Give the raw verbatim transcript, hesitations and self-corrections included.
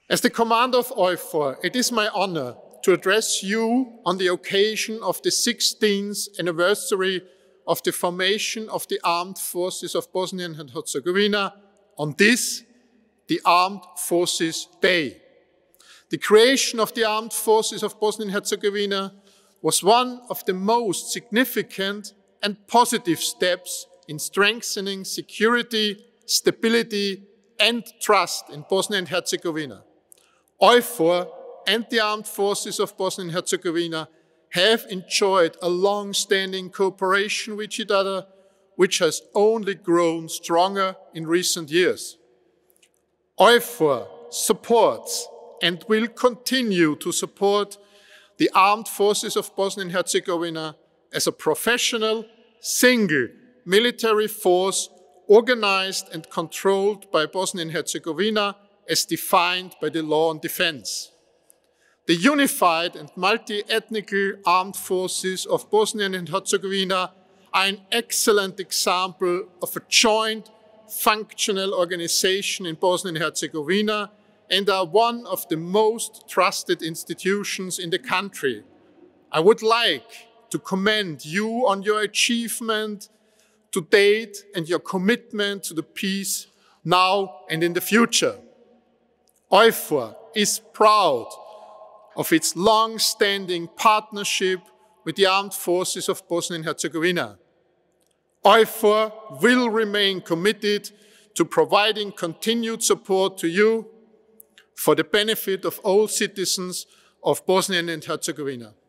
As the commander of EUFOR, it is my honor to address you on the occasion of the sixteenth anniversary of the formation of the Armed Forces of Bosnia and Herzegovina on this, the Armed Forces Day. The creation of the Armed Forces of Bosnia and Herzegovina was one of the most significant and positive steps in strengthening security, stability, and trust in Bosnia and Herzegovina. EUFOR and the Armed Forces of Bosnia and Herzegovina have enjoyed a long-standing cooperation with each other, which has only grown stronger in recent years. EUFOR supports and will continue to support the Armed Forces of Bosnia and Herzegovina as a professional, single military force organized and controlled by Bosnia and Herzegovina as defined by the law on defense. The unified and multi-ethnic armed forces of Bosnia and Herzegovina are an excellent example of a joint, functional organization in Bosnia and Herzegovina and are one of the most trusted institutions in the country. I would like to commend you on your achievement to date and your commitment to the peace now and in the future. EUFOR is proud of its long-standing partnership with the Armed Forces of Bosnia and Herzegovina. EUFOR will remain committed to providing continued support to you for the benefit of all citizens of Bosnia and Herzegovina.